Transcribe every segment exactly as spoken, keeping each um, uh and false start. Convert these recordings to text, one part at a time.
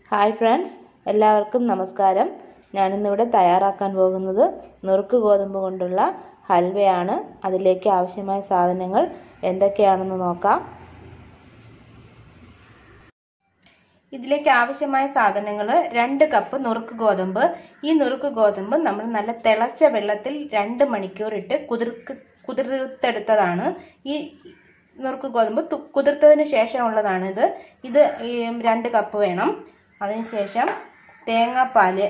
Hi friends, എല്ലാവർക്കും നമസ്കാരം. ഞാനിന്നിവിടെ തയ്യാറാക്കാൻ പോകുന്നത് നുറുക്ക് ഗോതമ്പ് കൊണ്ടുള്ള ഹൽവയാണ്. അതിലേക്ക് ആവശ്യമായ സാധനങ്ങൾ എന്തൊക്കെയാണെന്ന് നോക്കാം. ഇതിലേക്ക് ആവശ്യമായ സാധനങ്ങൾ രണ്ട് കപ്പ് നുറുക്ക് ഗോതമ്പ്. ഈ നുറുക്ക് ഗോതമ്പ് നമ്മൾ നല്ല തിളച്ച വെള്ളത്തിൽ രണ്ട് മണിക്കൂർ ഇട്ട് കുതിർക്ക് കുതിർത്തെടുത്തതാണ്. ഈ നുറുക്ക് ഗോതമ്പ് കുതിർത്തതിന് ശേഷമുള്ളതാണ് ഇത്. ഇത് രണ്ട് കപ്പ് വേണം. അതിനുശേഷം തേങ്ങാപ്പാല്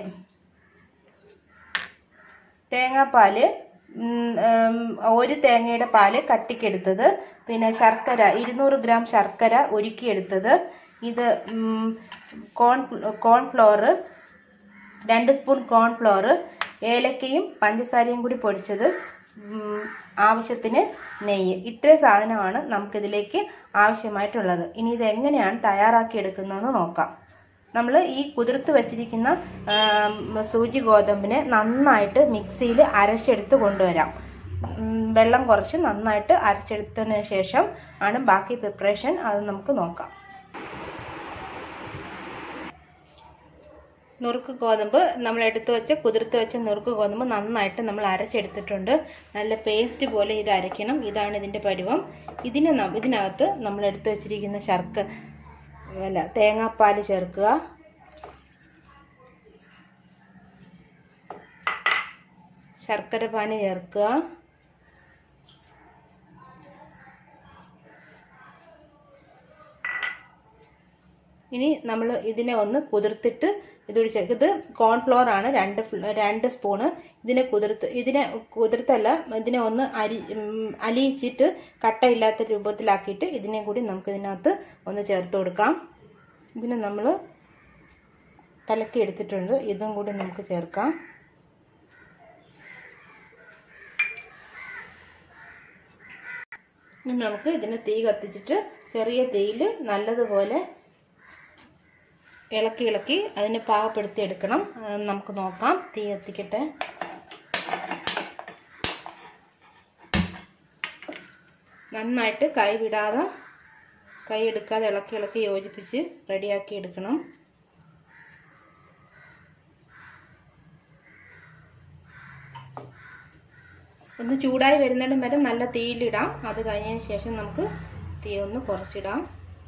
തേങ്ങാപ്പാല് ഒരു തേങ്ങയുടെ പാല് കട്ടിക്കെടുത്തത്, പിന്നെ ശർക്കര ഇരുന്നൂറ് ഗ്രാം ശർക്കര ഉരുക്കിയെടുത്തത്, ഇത് കോൺ കോൺഫ്ലോർ രണ്ട് സ്പൂൺ കോൺഫ്ലോർ, ഏലക്കയും പഞ്ചസാരയും കൂടി പൊടിച്ചത്, ആവശ്യത്തിന് നെയ്യ്. ഇത്രയും സാധനമാണ് നമുക്കിതിലേക്ക് ആവശ്യമായിട്ടുള്ളത്. ഇനി ഇത് എങ്ങനെയാണ് തയ്യാറാക്കി എടുക്കുന്നതെന്ന് നോക്കാം. നമ്മൾ ഈ കുതിർത്ത് വെച്ചിരിക്കുന്ന സൂചി ഗോതമ്പിനെ നന്നായിട്ട് മിക്സിയിൽ അരച്ചെടുത്ത് കൊണ്ടുവരാം. വെള്ളം കുറച്ച് നന്നായിട്ട് അരച്ചെടുത്തതിന് ശേഷം ആണ് ബാക്കി പ്രിപ്പറേഷൻ. അത് നമുക്ക് നോക്കാം. നുറുക്ക് ഗോതമ്പ് നമ്മൾ എടുത്തു വെച്ച കുതിർത്ത് വെച്ച നുറുക്ക് ഗോതമ്പ് നന്നായിട്ട് നമ്മൾ അരച്ചെടുത്തിട്ടുണ്ട്. നല്ല പേസ്റ്റ് പോലെ ഇത് അരയ്ക്കണം. ഇതാണ് ഇതിൻ്റെ പരുവം. ഇതിന് ഇതിനകത്ത് നമ്മൾ എടുത്തു വെച്ചിരിക്കുന്ന ശർക്കര അല്ല തേങ്ങാപ്പാൽ ചേർക്കുക. ശർക്കര പാനി ചേർക്കുക. ഇനി നമ്മൾ ഇതിനെ ഒന്ന് കുതിർത്തിട്ട് ഇതുകൂടി ചേർക്കും. ഇത് കോൺഫ്ലോർ ആണ്, രണ്ട് രണ്ട് സ്പൂണ്. ഇതിനെ കുതിർത്ത് ഇതിനെ കുതിർത്തല്ല ഇതിനെ ഒന്ന് അരി അലിയിച്ചിട്ട് കട്ടയില്ലാത്ത രൂപത്തിലാക്കിയിട്ട് ഇതിനെ കൂടി നമുക്ക് ഇതിനകത്ത് ഒന്ന് ചേർത്ത് കൊടുക്കാം. ഇതിനെ നമ്മൾ കലക്കി എടുത്തിട്ടുണ്ട്. ഇതും കൂടി നമുക്ക് ചേർക്കാം. ഇനി നമുക്ക് ഇതിന് തീ കത്തിച്ചിട്ട് ചെറിയ തീയിൽ നല്ലതുപോലെ ഇളക്കി ഇളക്കി അതിനെ പാകപ്പെടുത്തി എടുക്കണം. നമുക്ക് നോക്കാം. തീ കത്തിക്കട്ടെ. നന്നായിട്ട് കൈ വിടാതെ കൈ എടുക്കാതെ ഇളക്കി ഇളക്കി യോജിപ്പിച്ച് റെഡിയാക്കി എടുക്കണം. ഒന്ന് ചൂടായി വരുന്നിടം വരെ നല്ല തീയിലിടാം. അത് കഴിഞ്ഞതിന് ശേഷം നമുക്ക് തീ ഒന്ന് കുറച്ചിടാം.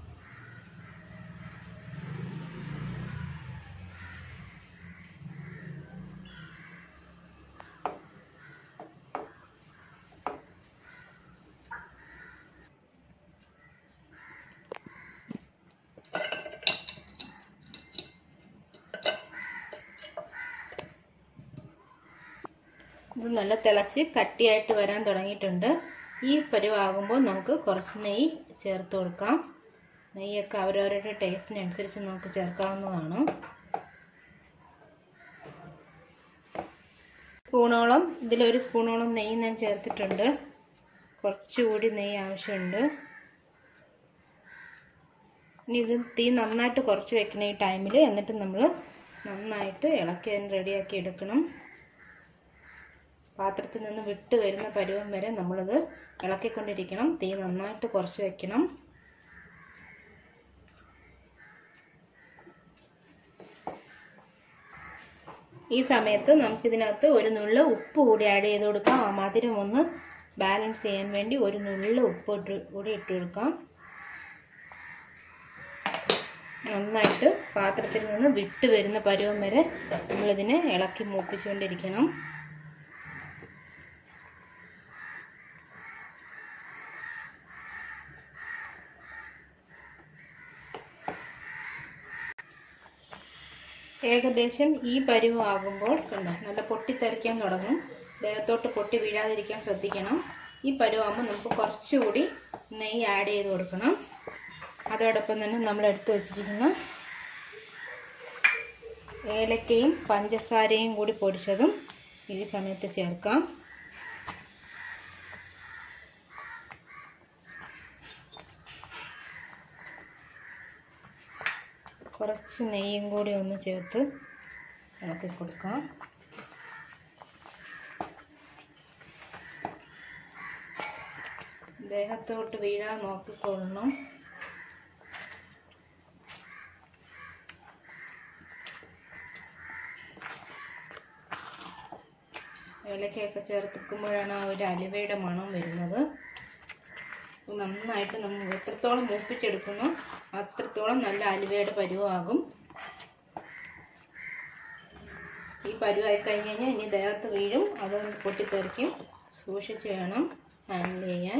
ഇത് നല്ല തിളച്ച് കട്ടിയായിട്ട് വരാൻ തുടങ്ങിയിട്ടുണ്ട്. ഈ പരുവാകുമ്പോൾ നമുക്ക് കുറച്ച് നെയ്യ് ചേർത്ത് കൊടുക്കാം. നെയ്യൊക്കെ അവരവരുടെ ടേസ്റ്റിനനുസരിച്ച് നമുക്ക് ചേർക്കാവുന്നതാണ്. സ്പൂണോളം ഇതിലൊരു സ്പൂണോളം നെയ്യ് ഞാൻ ചേർത്തിട്ടുണ്ട്. കുറച്ചുകൂടി നെയ്യ് ആവശ്യമുണ്ട്. ഇനി ഇത് തീ നന്നായിട്ട് കുറച്ച് വെക്കണം ഈ ടൈമിൽ. എന്നിട്ട് നമ്മൾ നന്നായിട്ട് ഇളക്കി റെഡിയാക്കി എടുക്കണം. പാത്രത്തിൽ നിന്ന് വിട്ട് വരുന്ന പരുവം വരെ നമ്മളിത് ഇളക്കിക്കൊണ്ടിരിക്കണം. തീ നന്നായിട്ട് കുറച്ച് വെക്കണം. ഈ സമയത്ത് നമുക്കിതിനകത്ത് ഒരു നുള്ള് ഉപ്പ് കൂടി ആഡ് ചെയ്ത് കൊടുക്കാം. ആ മധുരം ഒന്ന് ബാലൻസ് ചെയ്യാൻ വേണ്ടി ഒരു നുള്ള് ഉപ്പ് ഇട്ട് കൂടി ഇട്ട് കൊടുക്കാം. നന്നായിട്ട് പാത്രത്തിൽ നിന്ന് വിട്ട് വരുന്ന പരുവം വരെ നമ്മളിതിനെ ഇളക്കി മൂപ്പിച്ചുകൊണ്ടിരിക്കണം. ഏകദേശം ഈ പരുവാകുമ്പോൾ കണ്ടോ നല്ല പൊട്ടിത്തെറിക്കാൻ തുടങ്ങും. ദേഹത്തോട്ട് പൊട്ടി വീഴാതിരിക്കാൻ ശ്രദ്ധിക്കണം. ഈ പരുവാകുമ്പോൾ നമുക്ക് കുറച്ചുകൂടി നെയ്യ് ആഡ് ചെയ്ത് കൊടുക്കണം. അതോടൊപ്പം തന്നെ നമ്മൾ എടുത്തു വെച്ചിരിക്കുന്ന ഏലക്കയും പഞ്ചസാരയും കൂടി പൊടിച്ചതും ഈ സമയത്ത് ചേർക്കാം. കുറച്ച് നെയ്യും കൂടി ഒന്ന് ചേർത്ത് ഇളക്കി കൊടുക്കാം. ദേഹത്തോട്ട് വീഴാൻ നോക്കിക്കൊള്ളണം. ഏലക്കയൊക്കെ ചേർത്തിക്കുമ്പോഴാണ് ആ ഒരു അലുവയുടെ മണം വരുന്നത്. നന്നായിട്ട് നമ്മൾ എത്രത്തോളം മൂപ്പിച്ചെടുക്കുന്നു അത്രത്തോളം നല്ല അലുവയുടെ പരുവാകും. ഈ പരുവായി കഴിഞ്ഞ് കഴിഞ്ഞാൽ ഇനി ദേഹത്ത് വീഴും, അതൊന്ന് പൊട്ടിത്തെറിക്കും. സൂക്ഷിച്ച് വേണം ഹാൻഡിൽ ചെയ്യാൻ.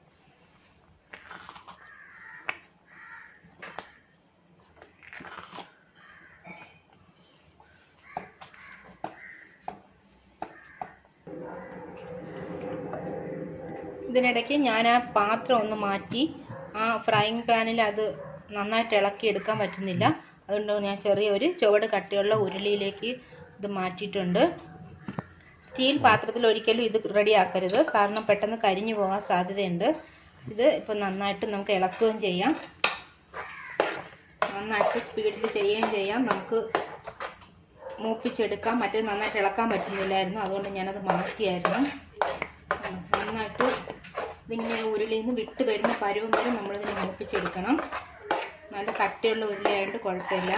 ഇതിനിടയ്ക്ക് ഞാൻ ആ പാത്രം ഒന്ന് മാറ്റി, ആ ഫ്രൈയിങ് പാനിൽ അത് നന്നായിട്ട് ഇളക്കി എടുക്കാൻ പറ്റുന്നില്ല. അതുകൊണ്ട് ഞാൻ ചെറിയൊരു ചുവട് കട്ടിയുള്ള ഉരുളിയിലേക്ക് ഇത് മാറ്റിയിട്ടുണ്ട്. സ്റ്റീൽ പാത്രത്തിൽ ഒരിക്കലും ഇത് റെഡിയാക്കരുത്, കാരണം പെട്ടെന്ന് കരിഞ്ഞു പോകാൻ സാധ്യതയുണ്ട്. ഇത് ഇപ്പം നന്നായിട്ട് നമുക്ക് ഇളക്കുകയും ചെയ്യാം, നന്നായിട്ട് സ്പീഡിൽ ചെയ്യുകയും ചെയ്യാം. നമുക്ക് മൂപ്പിച്ചെടുക്കാം. മറ്റേ നന്നായിട്ട് ഇളക്കാൻ പറ്റുന്നില്ലായിരുന്നു, അതുകൊണ്ട് ഞാനത് മാറ്റിയായിരുന്നു. നന്നായിട്ട് ഇതിങ്ങനെ ഉരുളിയിൽ നിന്ന് വിട്ട് വരുന്ന പരുവം വരെ നമ്മളിതിനെ മൂപ്പിച്ചെടുക്കണം. നല്ല കട്ടിയുള്ള ഉരുളിയായിട്ട് കുഴപ്പമില്ല.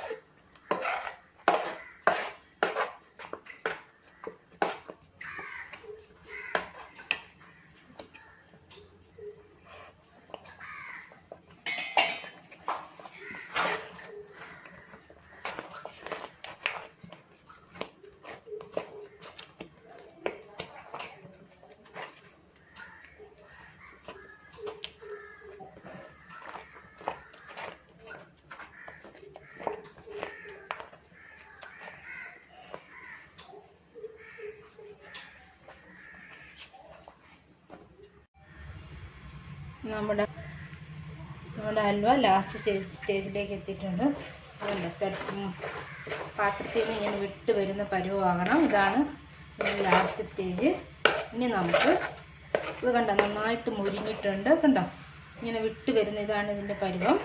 നമ്മുടെ നമ്മുടെ ഹൽവ ലാസ്റ്റ് സ്റ്റേജ് സ്റ്റേജിലേക്ക് എത്തിയിട്ടുണ്ട്. അതുകൊണ്ട് പാത്രത്തിൽ നിന്ന് ഇങ്ങനെ വിട്ട് വരുന്ന പരുവമാകണം. ഇതാണ് ലാസ്റ്റ് സ്റ്റേജ്. ഇനി നമുക്ക് ഇത് കണ്ടോ, നന്നായിട്ട് മുരിഞ്ഞിട്ടുണ്ട്. കണ്ടോ, ഇങ്ങനെ വിട്ട് വരുന്ന ഇതാണ് ഇതിൻ്റെ പരുവം.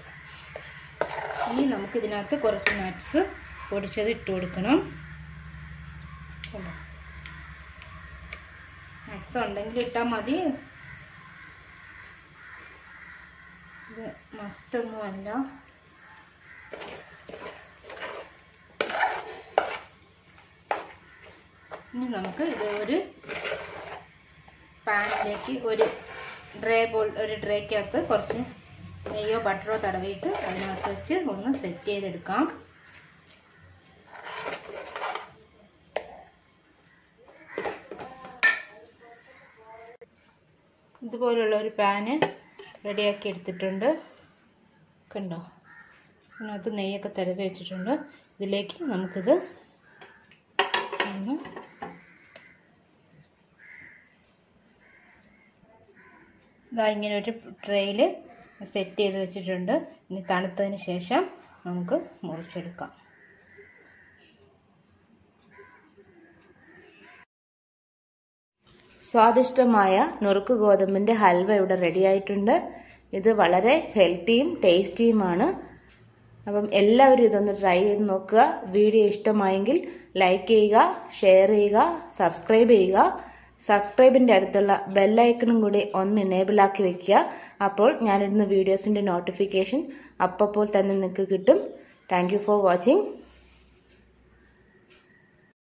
ഇനി നമുക്ക് ഇതിനകത്ത് കുറച്ച് നട്ട്സ് പൊടിച്ചത് ഇട്ട് കൊടുക്കണം. കണ്ടോ, നട്ട്സ് ഉണ്ടെങ്കിൽ ഇട്ടാൽ മതി. ഇത് മസ്റ്റൊന്നുമല്ല. ഇനി നമുക്ക് ഇത് ഒരു പാനിലേക്ക് ഒരു ട്രേ പോൾ ഒരു ട്രേക്കകത്ത് കുറച്ച് നെയ്യോ ബട്ടറോ തടവിയിട്ട് അതിനകത്ത് വെച്ച് ഒന്ന് സെറ്റ് ചെയ്തെടുക്കാം. ഇതുപോലുള്ള ഒരു പാന് റെഡിയാക്കി എടുത്തിട്ടുണ്ട്. കണ്ടോ, അതിനകത്ത് നെയ്യൊക്കെ തടവി വെച്ചിട്ടുണ്ട്. ഇതിലേക്ക് നമുക്കിത് ഇതാ ഇങ്ങനെ ഒരു ട്രേയിൽ സെറ്റ് ചെയ്ത് വെച്ചിട്ടുണ്ട്. ഇനി തണുത്തതിന് ശേഷം നമുക്ക് മുറിച്ചെടുക്കാം. സ്വാദിഷ്ടമായ നുറുക്ക് ഗോതമ്പിൻ്റെ ഹൽവ ഇവിടെ റെഡി ആയിട്ടുണ്ട്. ഇത് വളരെ ഹെൽത്തിയും ടേസ്റ്റിയുമാണ്. അപ്പം എല്ലാവരും ഇതൊന്ന് ട്രൈ ചെയ്ത് നോക്കുക. വീഡിയോ ഇഷ്ടമായെങ്കിൽ ലൈക്ക് ചെയ്യുക, ഷെയർ ചെയ്യുക, സബ്സ്ക്രൈബ് ചെയ്യുക. സബ്സ്ക്രൈബിൻ്റെ അടുത്തുള്ള ബെല്ലൈക്കണും കൂടി ഒന്ന് എനേബിൾ ആക്കി വെക്കുക. അപ്പോൾ ഞാനിടുന്ന വീഡിയോസിൻ്റെ നോട്ടിഫിക്കേഷൻ അപ്പോൾ തന്നെ നിങ്ങൾക്ക് കിട്ടും. Thank you for watching.